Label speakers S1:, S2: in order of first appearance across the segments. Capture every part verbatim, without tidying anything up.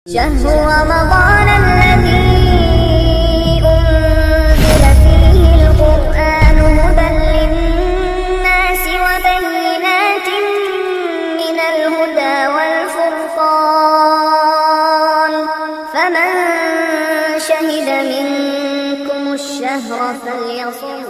S1: شهر رمضان الذي أنزل فيه القرآن هدى للناس وبينات من الهدى والفرقان فمن شهد منكم الشهر فليصم.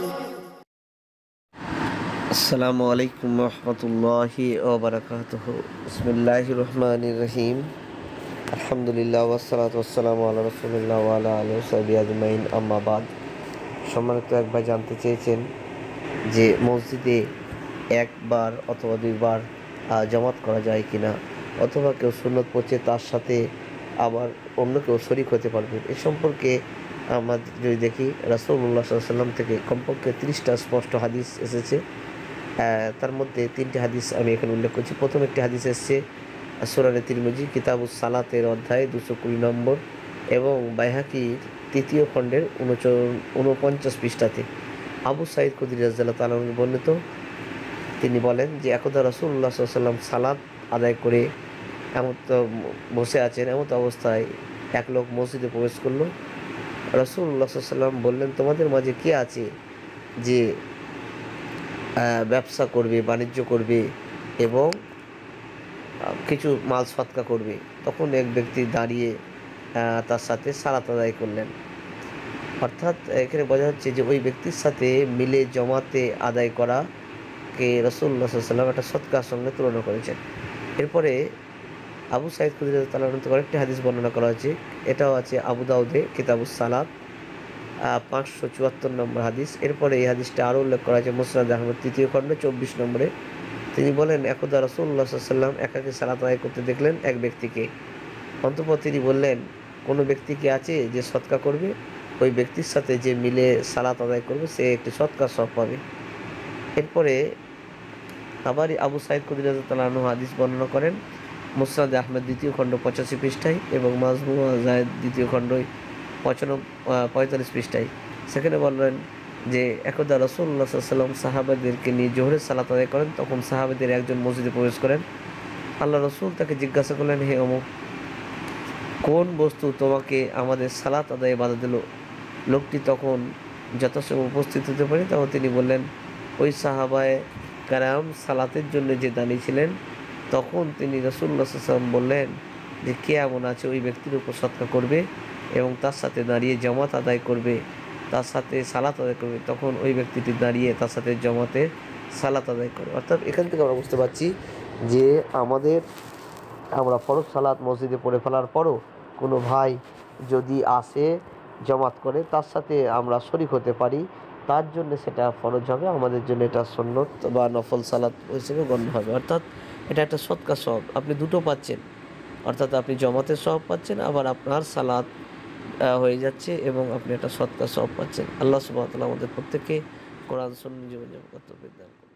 S2: আসসালামু আলাইকুম রহমতুল্লাহি ওয়া বারাকাতুহু। বিসমিল্লাহির রহমানির রহিম। আলহামদুলিল্লাহ ওয়াসসালাতু ওয়াসসালামু আলা রাসূলিল্লাহ ওয়া আলা আলিহি ওয়া সাহবিহি আজমাইন, আম্মা বাদ। সম্মানিত এক ভাই জানতে চেয়েছেন যে মসজিদে একবার অথবা দুইবার জামাত করা যায় কিনা, অথবা কেউ সুন্নত পড়ছে তার সাথে আবার অন্য কেউ শরীক হতে পারবে। এ সম্পর্কে আমরা যদি দেখি, রাসূলুল্লাহ সাল্লাল্লাহু আলাইহি ওয়াসাল্লাম থেকে কমপক্ষে তিরিশটা স্পষ্ট হাদিস এসেছে। তার মধ্যে তিনটি হাদিস আমি এখানে উল্লেখ করছি। প্রথম একটি হাদিস এসছে সুনানে তিরমিজি কিতাবুস সালাতের অধ্যায় দুশো কুড়ি নম্বর এবং বাইহাকির তৃতীয় খণ্ডের উনপঞ্চাশ পৃষ্ঠাতে আবু সাঈদ খুদরী রাদিয়াল্লাহু তাআলা আনহু বর্ণিত। তিনি বলেন যে একদা রাসূলুল্লাহ সাল্লাল্লাহু আলাইহি ওয়াসাল্লাম সালাত আদায় করে এমন বসে আছেন, এমন অবস্থায় এক লোক মসজিদে প্রবেশ করলো। রাসূলুল্লাহ সাল্লাল্লাহু আলাইহি ওয়াসাল্লাম বললেন, তোমাদের মাঝে কে আছে যে ব্যবসা করবে, বাণিজ্য করবে এবং কিছু মাল সৎকা করবে? তখন এক ব্যক্তি দাঁড়িয়ে তার সাথে সালাত আদায় করলেন। অর্থাৎ এখানে বোঝা যাচ্ছে যে ওই ব্যক্তির সাথে মিলে জমাতে আদায় করাকে রাসূলুল্লাহ সাল্লাল্লাহু আলাইহি ওয়াসাল্লাম একটা সৎকার সঙ্গে তুলনা করেছেন। এরপরে আবু সাঈদ খুদরী রাদিয়াল্লাহু তাআলা আনহু আরেকটি হাদিস বর্ণনা করা হয়েছে, এটাও আছে আবু দাউদে কিতাবুস সালাত পাঁচশো চুয়াত্তর নম্বর হাদিস। এরপরে এই হাদিসটা আরও উল্লেখ করা হয়েছে মুসনাদ আহমদ তৃতীয় খণ্ড চব্বিশ নম্বরে। তিনি বলেন, একদা রাসূলুল্লাহ সাল্লাল্লাহু আলাইহি ওয়াসাল্লাম একাকী সালাত আদায় করতে দেখলেন এক ব্যক্তিকে। অতঃপর তিনি বললেন, কোনো ব্যক্তি কি আছে যে সৎকা করবে? ওই ব্যক্তির সাথে যে মিলে সালাত আদায় করবে সে একটি সৎকার সব পাবে। এরপরে আবার আবু সাঈদ খুদরী রাদিয়াল্লাহু তাআলা আনহু হাদিস বর্ণনা করেন মুসনাদ আহমদ দ্বিতীয় খণ্ড পঁচাশি পৃষ্ঠায় এবং মাজমুআ যায়েদ দ্বিতীয় খণ্ড পঁচানব্বই পঁয়তাল্লিশ পৃষ্ঠায়। সেখানে বললেন যে একদা রাসূলুল্লাহ সাল্লাল্লাহু আলাইহি ওয়াসাল্লাম সাহাবাদেরকে নিয়ে জোহরের সালাত আদায় করেন। তখন সাহাবাদের একজন মসজিদে প্রবেশ করেন। আল্লাহ রসুল তাকে জিজ্ঞাসা করলেন, হে অমুক, কোন বস্তু তোমাকে আমাদের সালাত আদায়ে বাধা দিল? লোকটি তখন যথাসময় উপস্থিত হতে পারে। তখন তিনি বললেন, ওই সাহাবায়ে কেরাম সালাতের জন্য যে দাঁড়িয়েছিলেন। তখন তিনি রাসূলুল্লাহ সাল্লাল্লাহু আলাইহি ওয়াসাল্লাম বললেন যে কে এমন আছে ওই ব্যক্তির উপর সৎকা করবে এবং তার সাথে দাঁড়িয়ে জামাত আদায় করবে, তার সাথে সালাত আদায় করবে। তখন ওই ব্যক্তিটি দাঁড়িয়ে তার সাথে জামাতে সালাত আদায় করে। অর্থাৎ এখান থেকে আমরা বুঝতে পারছি যে আমাদের আমরা ফরজ সালাত মসজিদে পড়ে ফেলার পরও কোনো ভাই যদি আসে জামাত করে, তার সাথে আমরা শরীক হতে পারি, তার জন্য সেটা ফরজ হবে, আমাদের জন্য এটা সুন্নত বা নফল সালাত হিসেবে গণ্য হবে। অর্থাৎ এটা একটা সৎকা সওয়াব, আপনি দুটো পাচ্ছেন। অর্থাৎ আপনি জমাতের সওয়াব পাচ্ছেন, আবার আপনার সালাত হয়ে যাচ্ছে এবং আপনি একটা সৎকার সওয়াব পাচ্ছেন। আল্লাহ সুবহানাহু ওয়া তাআলা আমাদের প্রত্যেককে কোরআন সুন্নাহ জীবনযাপন করতে দান করুন।